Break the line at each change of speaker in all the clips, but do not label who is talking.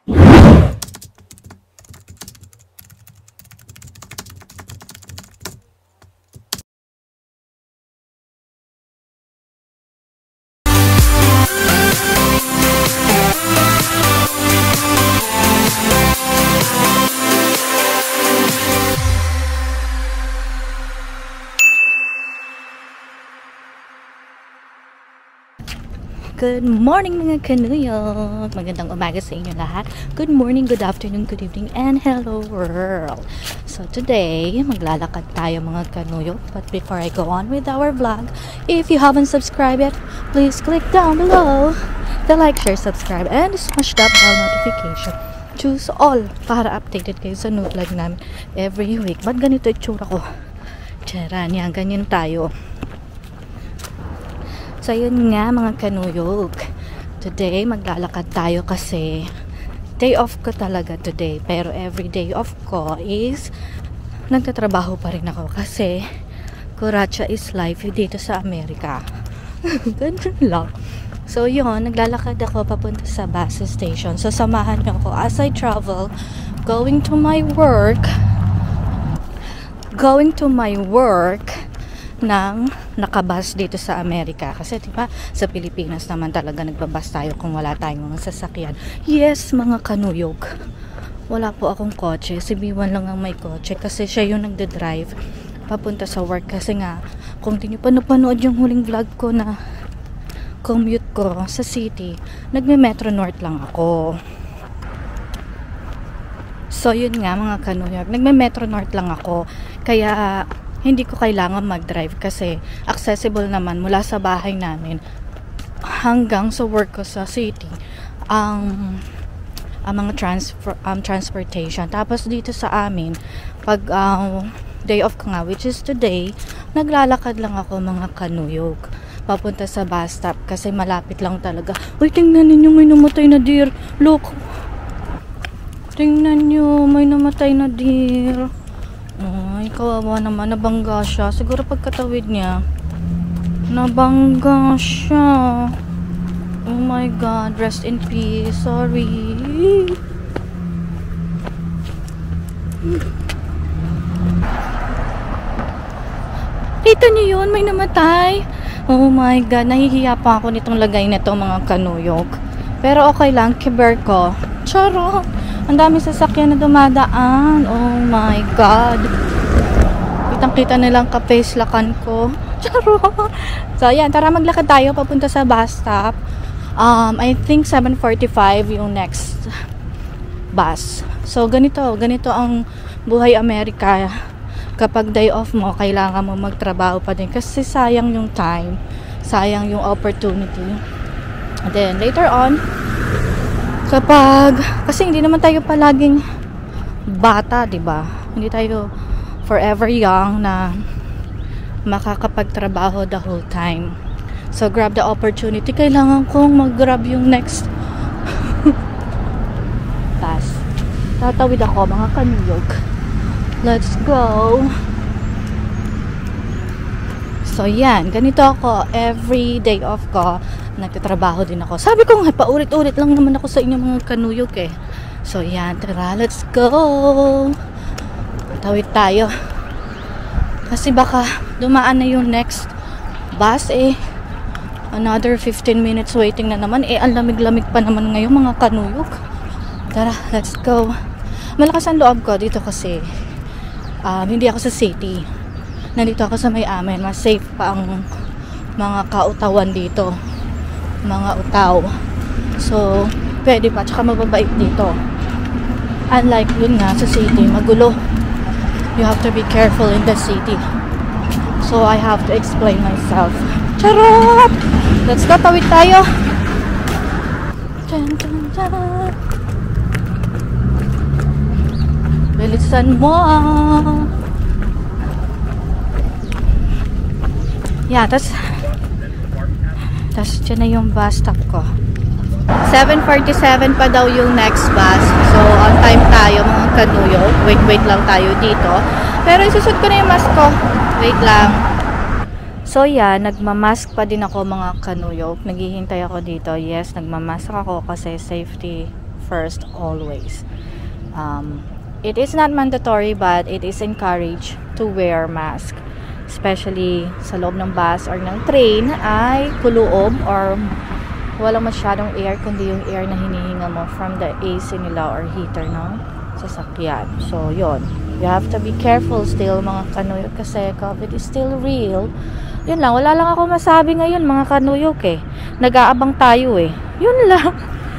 Good morning mga kanuyok! Magandang umaga sa inyo lahat. Good morning, good afternoon, good evening, and hello world! So today, maglalakad tayo mga kanuyok. But before I go on with our vlog, if you haven't subscribed yet, please click down below the like, share, subscribe, and smash that bell notification. Choose all para updated kayo sa new vlog namin every week. Ba't ganito itsura ko? Charan yan, ganyan tayo. So, yun nga mga kanuyok. Today, maglalakad tayo kasi day off ko talaga today. Pero every day off ko is nagtatrabaho pa rin ako kasi Kuracha is life dito sa Amerika. Ganun lang. So, yun. Naglalakad ako papunta sa bus station. So, samahan niyo ako as I travel going to my work ng nakabas dito sa Amerika. Kasi diba, sa Pilipinas naman talaga nagbabas tayo kung wala tayong mga sasakyan. Yes, mga kanuyok. Wala po akong kotse. Si B1 lang ang may kotse kasi siya yung nagde-drive papunta sa work. Kasi nga, kung di nyo pa napanood yung huling vlog ko na commute ko sa city, nagme-Metro North lang ako. So, yun nga mga kanuyok. Nagme-Metro North lang ako. Kaya hindi ko kailangan mag-drive kasi accessible naman mula sa bahay namin hanggang sa work ko sa city ang mga transportation. Tapos dito sa amin pag day off ko nga, which is today, naglalakad lang ako mga kanuyok papunta sa bus stop kasi malapit lang talaga. Uy, tingnan ninyo, may namatay na deer. Look, tingnan nyo, may namatay na deer. Ay, kawawa naman. Nabangga siya. Siguro pagkatawid niya, nabangga siya. Oh my God. Rest in peace. Sorry. Kita niyo yun? May namatay. Oh my God. Nahihiya pa ako nitong lagay na itong mga kanuyok. Pero okay lang. Kiber ko. Charot. Ang dami sasakyan na dumadaan. Oh my God. Kitang-kita nilang ka-face-lakan ko. Charot. So, ayan. Tara maglakad tayo papunta sa bus stop. I think 7:45 yung next bus. So, ganito ang buhay Amerika. Kapag day off mo, kailangan mo magtrabaho pa din. Kasi sayang yung time. Sayang yung opportunity. And then, later on, kasi hindi naman tayo palaging bata, diba? Hindi tayo forever young na makakapagtrabaho the whole time. So, grab the opportunity. Kailangan kong mag-grab yung next bus. Tatawid ako, mga kanuyok. Let's go! So, yan. Ganito ako. Every day off ko, nagtatrabaho din ako. Sabi ko nga, paulit-ulit lang naman ako sa inyo mga kanuyok eh. So, yan. Tara, let's go! Tawid tayo. Kasi baka dumaan na yung next bus eh. Another 15 minutes waiting na naman. Eh, ang lamig-lamig pa naman ngayon mga kanuyok. Tara, let's go. Malakas ang loob ko dito kasi hindi ako sa city. Nandito ako sa may amin. Mas safe pa ang mga kautawan dito. Mga utaw. So, pwede pa. Tsaka mababait dito. Unlike yun nga sa city, magulo. You have to be careful in the city. So, I have to explain myself. Charot! Let's go, tawid tayo. Dun, dun, dun. Bilisan mo. Yeah, tas dyan na yung bus stop ko. 7:47 pa daw yung next bus. So, on time tayo mga kanuyok. Wait lang tayo dito. Pero isusot ko na yung mask ko. Wait lang. So, yan. Nagmamask pa din ako mga kanuyok. Naghihintay ako dito. Yes, nagmamask ako kasi safety first always. It is not mandatory but it is encouraged to wear mask. Especially sa loob ng bus or ng train ay kuloob or walang masyadong air kundi yung air na hinihinga mo from the AC nila or heater ng sasakyan. So, yon. You have to be careful still mga kanuyok kasi COVID is still real. Yun lang. Wala lang ako masabi ngayon mga kanuyok eh. Nag-aabang tayo eh. Yun lang.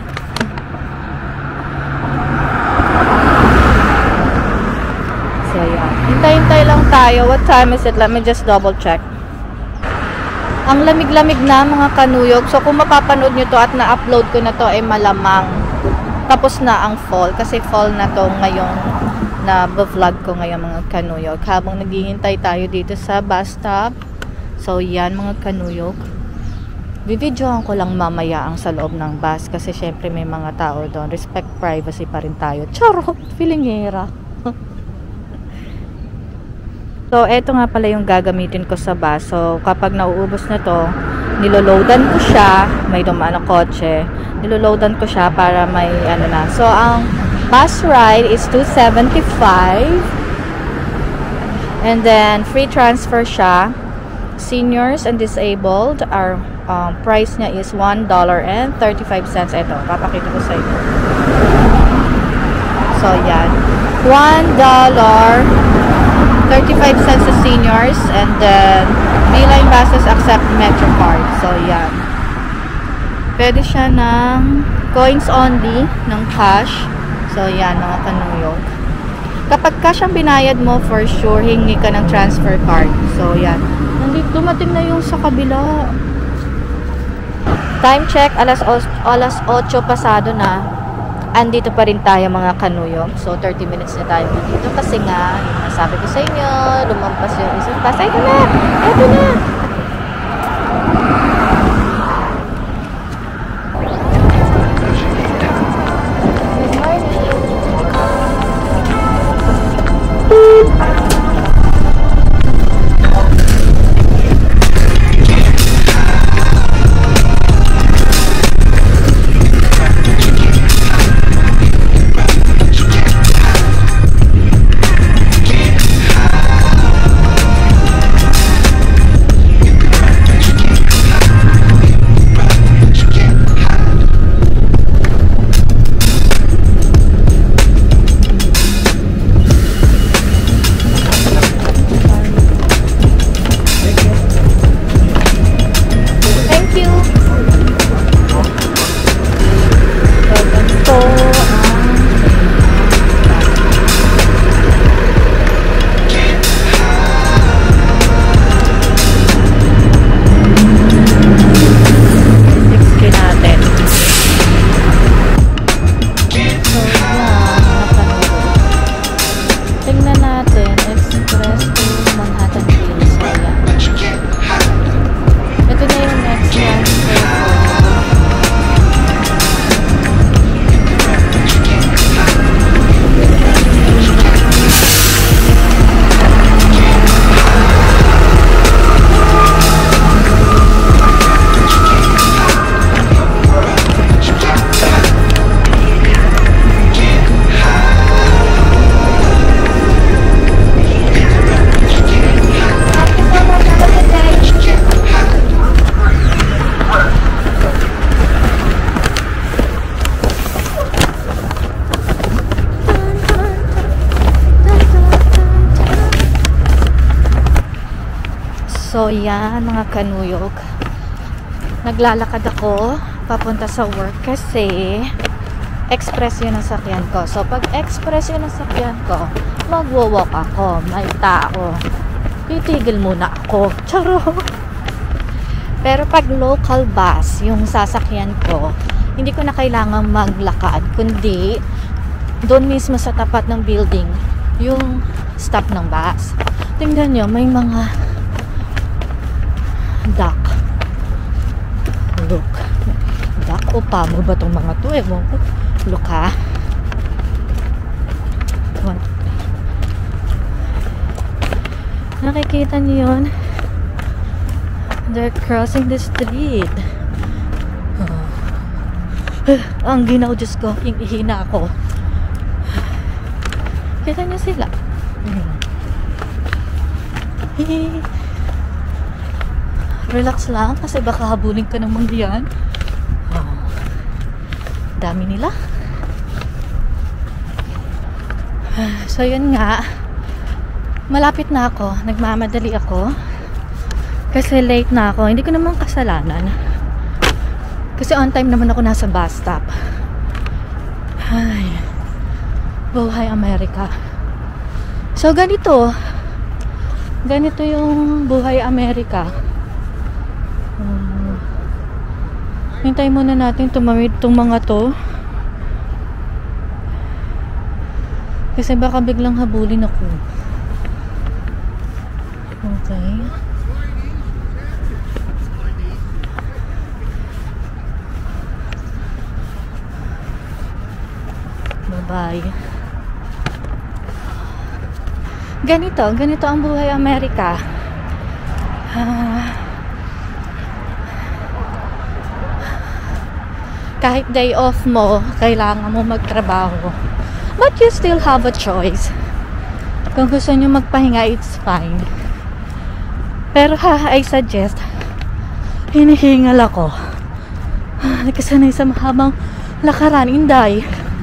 So, yan. Hintay-hintay lang tayo. What time is it? Let me just double check. Ang lamig-lamig na mga kanuyog. So, kung mapapanood nyo to at na-upload ko na to, ay malamang tapos na ang fall. Kasi fall na to ngayong na-vlog ko ngayon mga kanuyog. Habang naghihintay tayo dito sa bus stop. So, yan mga kanuyog. Bibidyohan ko lang mamaya ang sa loob ng bus. Kasi syempre may mga tao doon. Respect privacy pa rin tayo. Charot! Filingera. So, eto nga pala yung gagamitin ko sa bus. So, kapag nauubos na to, niloloadan ko siya. May dumaan na kotse. Niloloadan ko siya para may ano na. So, ang bus ride is $2.75. And then, free transfer siya. Seniors and disabled, our price niya is $1.35. Eto, papakita ko sa inyo. So, yan. $1.35 sa seniors and then Beeline buses accept MetroCard. So, yan. Pwede siya ng coins only, ng cash. So, yan, mga kanuyog. Kapag cash ang binayad mo, for sure, hingi ka ng transfer card. So, yan. Nandito, dumating na yung sa kabila. Time check, alas 8 pasado na. Andito pa rin tayo mga kanuyog. So, 30 minutes na tayo dito kasi nga, yung nasabi ko sa inyo, lumampas yung isang bus. Ito na! Ito na! So, yan mga kanuyog. Naglalakad ako papunta sa work kasi express yun ang sakyan ko. So, pag express yun ang sakyan ko, magwo-walk ako. May tao. Titigil muna ako. Charo! Pero pag local bus, yung sasakyan ko, hindi ko na kailangan maglakad. Kundi, doon mismo sa tapat ng building, yung stop ng bus. Tingnan nyo, may mga duck. Look. Duck o pamo ba itong mga to? Ewan ko. Look ha. What? Nakikita niyo yun? They're crossing the street. Ang ginaw, Diyos ko. Yung ihina ako. Kita niyo sila. Relax lang kasi baka habulin ka ng mga yan. Dami nila. So yun nga, malapit na ako, nagmamadali ako kasi late na ako. Hindi ko naman kasalanan kasi on time naman ako nasa bus stop. Ay, buhay Amerika. So ganito yung buhay Amerika. Hintayin muna natin tumawid itong mga to kasi baka biglang habulin ako. Okay. Bye-bye. Ganito ang buhay Amerika. Kahit day off mo, kailangan mo magtrabaho. But you still have a choice. Kung gusto nyo magpahinga, it's fine. Pero I suggest, hinihingal ako. Nagkasanay sa mahabang lakaran, inday.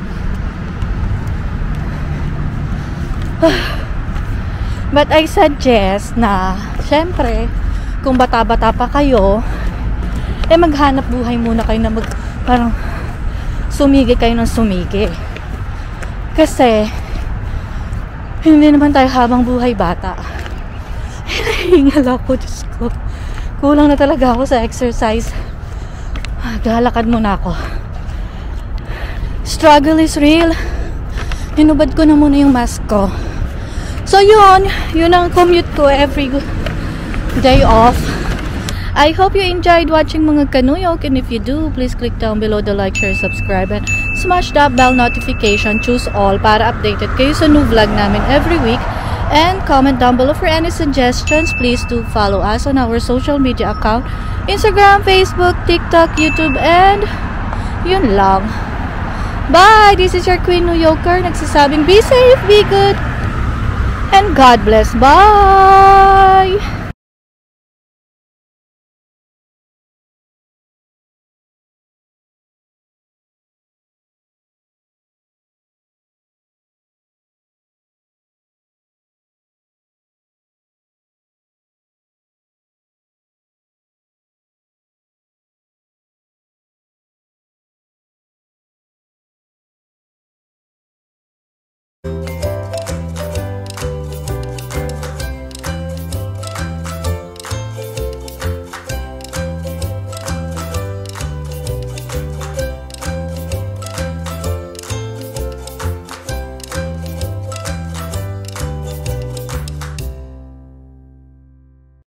But I suggest na, syempre, kung bata-bata pa kayo, maghanap buhay muna kayo na parang sumigi kayo ng sumigi. Kasi hindi naman tayo habang buhay bata. Hinahingal ako, Diyos ko. Kulang na talaga ako sa exercise. Galakad muna ako. Struggle is real. Hinubad ko na muna yung mask ko. So yun ang commute ko every day off. I hope you enjoyed watching mga Kanuyok, and if you do, please click down below the like, share, subscribe, and smash that bell notification, choose all para updated kayo sa new vlog namin every week, and comment down below for any suggestions. Please do follow us on our social media account, Instagram, Facebook, TikTok, YouTube, and yun lang. Bye! This is your Queen New Yorker nagsasabing be safe, be good, and God bless. Bye!